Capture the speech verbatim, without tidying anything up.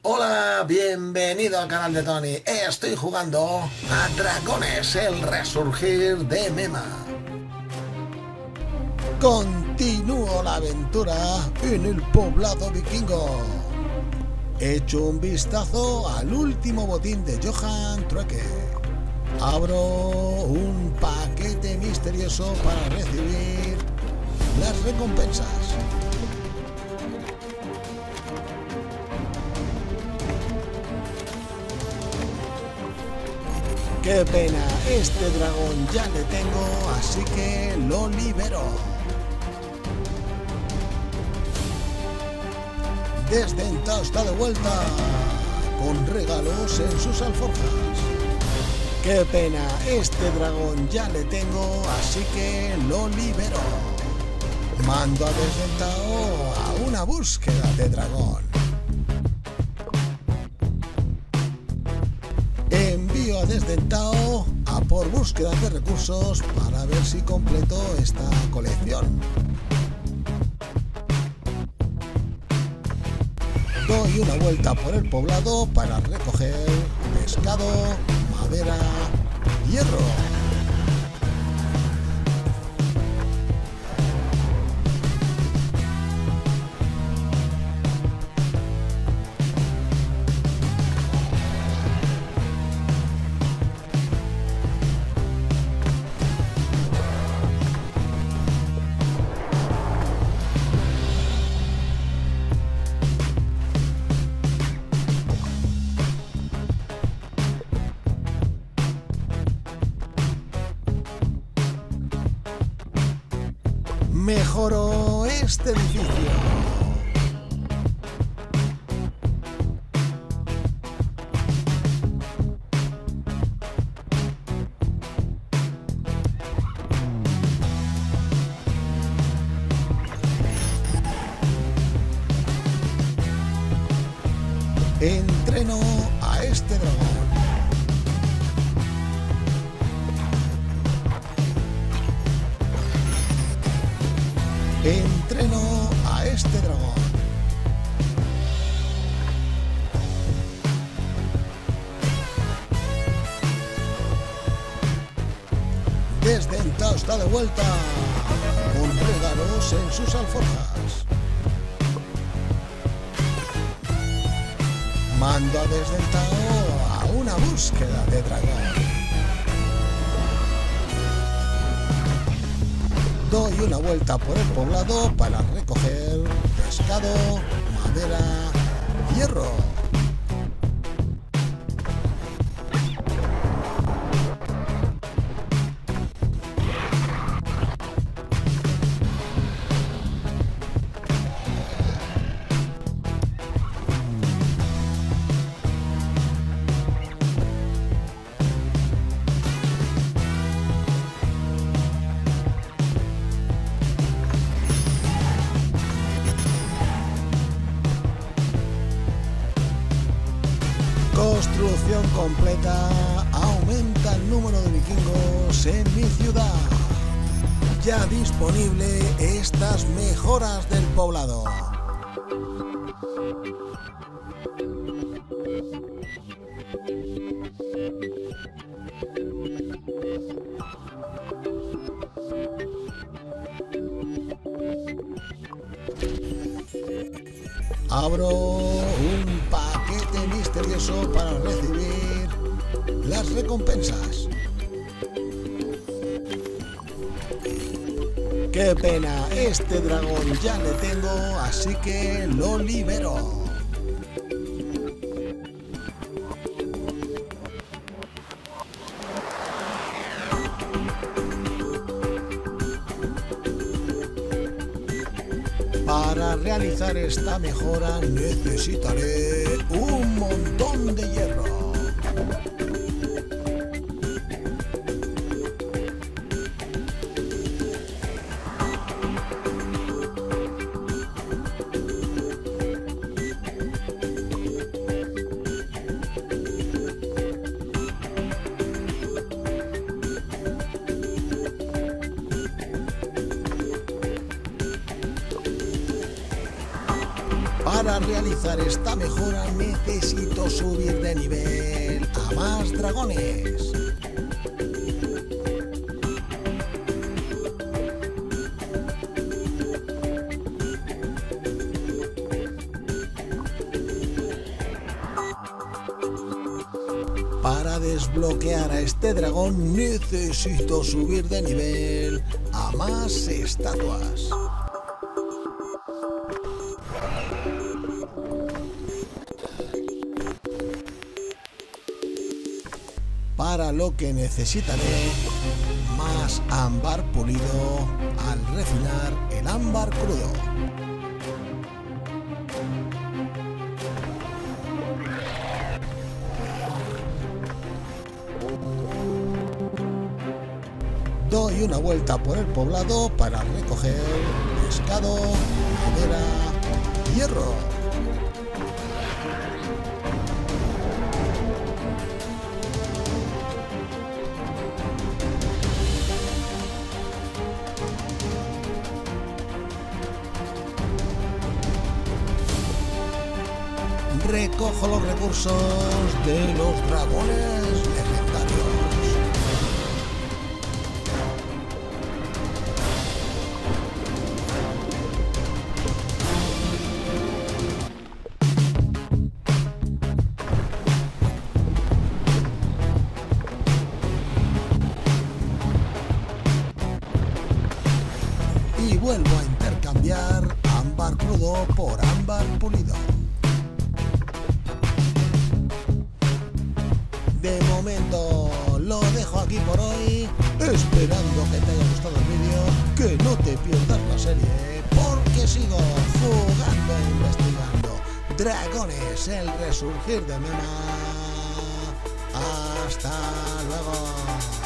Hola, bienvenido al canal de Tony. Estoy jugando a Dragones, el resurgir de Mema. Continúo la aventura en el poblado vikingo. Echo un vistazo al último botín de Johan Trueque. Abro un paquete misterioso para recibir las recompensas. Qué pena, este dragón ya le tengo, así que lo libero. Desdentado está de vuelta, con regalos en sus alforjas. Qué pena, este dragón ya le tengo, así que lo libero. Mando a Desdentado a una búsqueda de dragón. Envío a Desdentado a por búsqueda de recursos para ver si completo esta colección. Doy una vuelta por el poblado para recoger pescado, madera, hierro. Mejoró este edificio. Entreno a este dragón. Entreno a este dragón. Desdentado está de vuelta, con regalos en sus alforjas. Mando a Desdentado a una búsqueda de dragón. Doy una vuelta por el poblado para recoger pescado, madera, hierro. Construcción completa. Aumenta el número de vikingos en mi ciudad. Ya disponible estas mejoras del poblado. Abro un paquete misterioso para recibir las recompensas. Qué pena, este dragón ya le tengo, así que lo libero. Para realizar esta mejora necesitaré un montón de hierro. Para realizar esta mejora necesito subir de nivel a más dragones. Para desbloquear a este dragón necesito subir de nivel a más estatuas. Para lo que necesitaré más ámbar pulido al refinar el ámbar crudo. Doy una vuelta por el poblado para recoger pescado, madera, hierro. Recojo los recursos de los dragones legendarios. Y vuelvo a intercambiar ámbar crudo por ámbar pulido. De momento lo dejo aquí por hoy, esperando que te haya gustado el vídeo, que no te pierdas la serie, porque sigo jugando e investigando Dragones, el resurgir de Mema. Hasta luego.